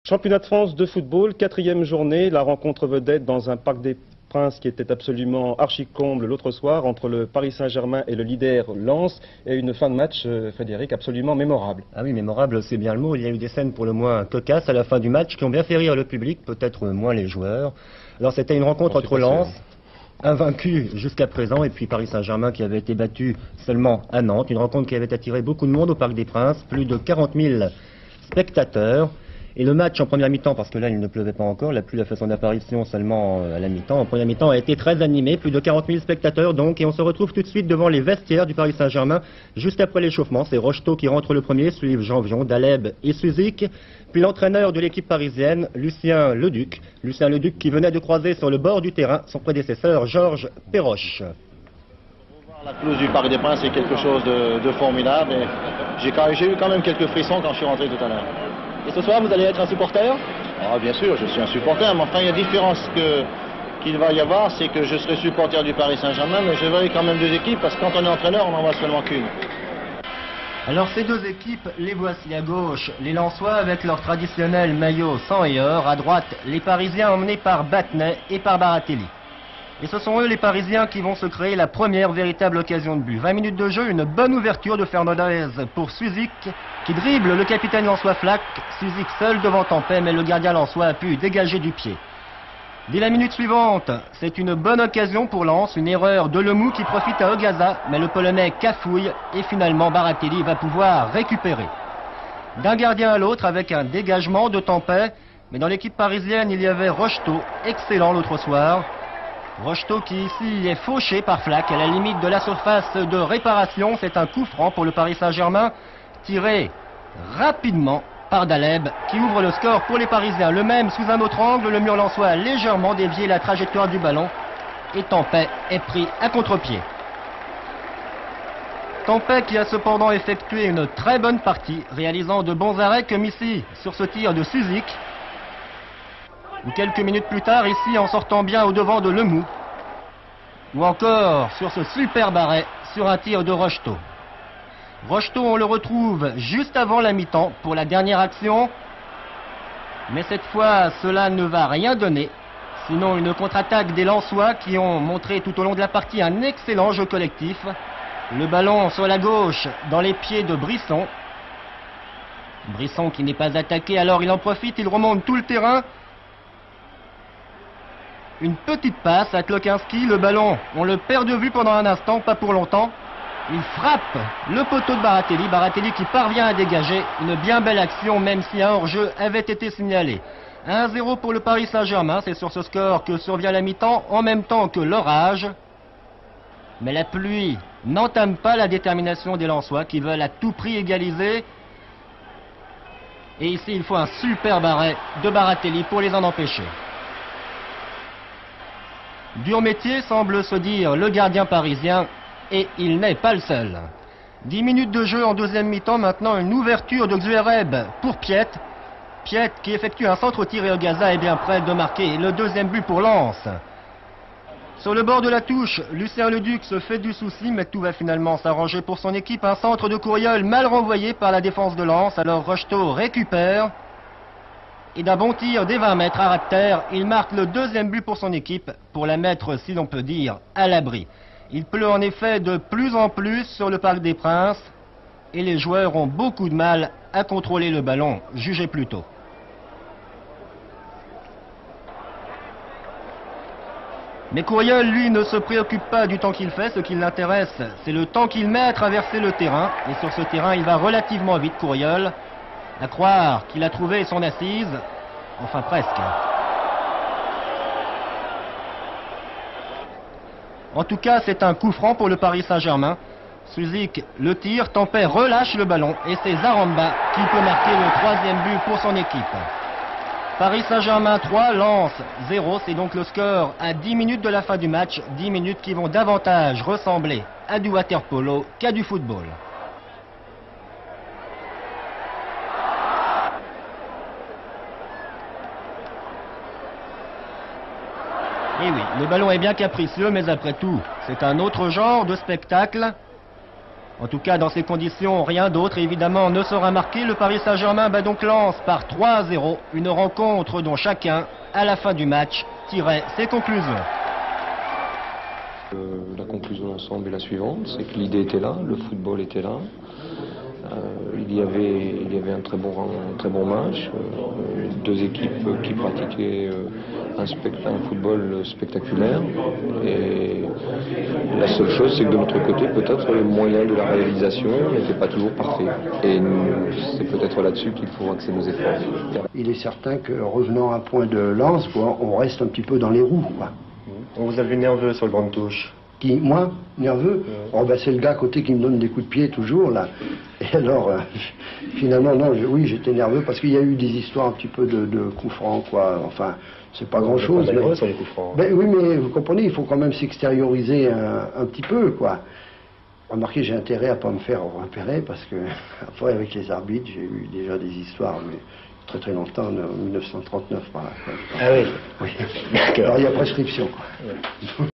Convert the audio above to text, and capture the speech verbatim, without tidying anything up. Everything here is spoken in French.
Championnat de France de football, quatrième journée, la rencontre vedette dans un Parc des Princes qui était absolument archi-comble l'autre soir entre le Paris Saint-Germain et le leader Lens, et une fin de match, euh, Frédéric, absolument mémorable. Ah oui, mémorable, c'est bien le mot. Il y a eu des scènes pour le moins cocasses à la fin du match qui ont bien fait rire le public, peut-être moins les joueurs. Alors c'était une rencontre Bon, entre Lens, invaincu jusqu'à présent, et puis Paris Saint-Germain qui avait été battu seulement à Nantes. Une rencontre qui avait attiré beaucoup de monde au Parc des Princes, plus de quarante mille spectateurs. Et le match en première mi-temps, parce que là il ne pleuvait pas encore, la pluie a fait son apparition seulement à la mi-temps, en première mi-temps a été très animé, plus de quarante mille spectateurs donc, et on se retrouve tout de suite devant les vestiaires du Paris Saint-Germain, juste après l'échauffement. C'est Rocheteau qui rentre le premier, suivent Janvion, Daleb et Suzik, puis l'entraîneur de l'équipe parisienne, Lucien Leduc. Lucien Leduc qui venait de croiser sur le bord du terrain son prédécesseur, Georges Perroche. La pelouse du Parc des Princes est quelque chose de, de formidable, et j'ai, j'ai eu quand même quelques frissons quand je suis rentré tout à l'heure. Et ce soir, vous allez être un supporter? Ah, bien sûr, je suis un supporter, mais enfin, il y a différence que, qu'il va y avoir, c'est que je serai supporter du Paris Saint-Germain, mais je verrai quand même deux équipes, parce que quand on est entraîneur, on n'en voit seulement qu'une. Alors ces deux équipes, les voici à gauche, les Lensois avec leur traditionnel maillot sang et or, à droite, les Parisiens emmenés par Battenet et par Baratelli. Et ce sont eux, les Parisiens, qui vont se créer la première véritable occasion de but. vingt minutes de jeu, une bonne ouverture de Fernandez pour Suzik, qui dribble le capitaine lensois Flack. Suzik seul devant Tempet, mais le gardien lensois a pu dégager du pied. Dès la minute suivante, c'est une bonne occasion pour Lens, une erreur de Lemou qui profite à Ogaza, mais le Polonais cafouille, et finalement Baratelli va pouvoir récupérer. D'un gardien à l'autre, avec un dégagement de Tempet, mais dans l'équipe parisienne, il y avait Rocheteau, excellent l'autre soir. Rocheteau qui ici est fauché par Flack à la limite de la surface de réparation. C'est un coup franc pour le Paris Saint-Germain, tiré rapidement par Daleb qui ouvre le score pour les Parisiens. Le même sous un autre angle, le mur lensois a légèrement dévié la trajectoire du ballon et Tempet est pris à contre-pied. Tempet qui a cependant effectué une très bonne partie, réalisant de bons arrêts comme ici sur ce tir de Suzik. Ou quelques minutes plus tard, ici, en sortant bien au-devant de Lemou. Ou encore sur ce superbe arrêt, sur un tir de Rocheteau. Rocheteau, on le retrouve juste avant la mi-temps pour la dernière action. Mais cette fois, cela ne va rien donner. Sinon, une contre-attaque des Lensois qui ont montré tout au long de la partie un excellent jeu collectif. Le ballon sur la gauche, dans les pieds de Brisson. Brisson qui n'est pas attaqué, alors il en profite, il remonte tout le terrain. Une petite passe à Klokinski, le ballon, on le perd de vue pendant un instant, pas pour longtemps. Il frappe le poteau de Baratelli, Baratelli qui parvient à dégager. Une bien belle action, même si un hors-jeu avait été signalé. un zéro pour le Paris Saint-Germain, c'est sur ce score que survient la mi-temps, en même temps que l'orage. Mais la pluie n'entame pas la détermination des Lensois qui veulent à tout prix égaliser. Et ici, il faut un superbe arrêt de Baratelli pour les en empêcher. Dur métier, semble se dire le gardien parisien, et il n'est pas le seul. dix minutes de jeu en deuxième mi-temps, maintenant une ouverture de Xuereb pour Piet. Piet qui effectue un centre tiré au Gaza est bien près de marquer le deuxième but pour Lens. Sur le bord de la touche, Lucien Leduc se fait du souci, mais tout va finalement s'arranger pour son équipe. Un centre de Courriol mal renvoyé par la défense de Lens, alors Rocheteau récupère. Et d'un bon tir des vingt mètres à ras de terre, il marque le deuxième but pour son équipe, pour la mettre, si l'on peut dire, à l'abri. Il pleut en effet de plus en plus sur le Parc des Princes, et les joueurs ont beaucoup de mal à contrôler le ballon, jugez plutôt. Mais Courriol, lui, ne se préoccupe pas du temps qu'il fait, ce qui l'intéresse, c'est le temps qu'il met à traverser le terrain, et sur ce terrain, il va relativement vite, Courriol. À croire qu'il a trouvé son assise, enfin presque. En tout cas, c'est un coup franc pour le Paris Saint-Germain. Suzik le tire, Tempet relâche le ballon et c'est Zaramba qui peut marquer le troisième but pour son équipe. Paris Saint-Germain trois, Lens zéro, c'est donc le score à dix minutes de la fin du match, dix minutes qui vont davantage ressembler à du water-polo qu'à du football. Et oui, le ballon est bien capricieux, mais après tout, c'est un autre genre de spectacle. En tout cas, dans ces conditions, rien d'autre évidemment ne sera marqué. Le Paris Saint-Germain bat donc Lens par trois à zéro. Une rencontre dont chacun, à la fin du match, tirait ses conclusions. Euh, la conclusion d'ensemble est la suivante, c'est que l'idée était là, le football était là. Euh, il, y avait, il y avait un très bon, un très bon match, euh, deux équipes qui pratiquaient euh, un, spect- un football spectaculaire. Et la seule chose, c'est que de notre côté, peut-être les moyens de la réalisation n'étaient pas toujours parfaits. Et nous, c'est peut-être là-dessus qu'il faut axer nos efforts. Il est certain que revenant à un point de lance, quoi, on reste un petit peu dans les roues, quoi. On vous a vu nerveux sur le banc de touche. Qui, moi, nerveux, oh, ben, c'est le gars à côté qui me donne des coups de pied toujours, là. Et alors, euh, finalement, non, je, oui, j'étais nerveux parce qu'il y a eu des histoires un petit peu de, de coups francs, quoi. Enfin, c'est pas grand-chose. Pas mais... sur les coups francs. Ben, oui, mais vous comprenez, il faut quand même s'extérioriser un, un petit peu, quoi. Remarquez, j'ai intérêt à pas me faire repérer parce que, après, avec les arbitres, j'ai eu déjà des histoires, mais très très longtemps, en mille neuf cent trente-neuf, par là. Ah oui. Oui. D'accord. Alors, il y a prescription, quoi.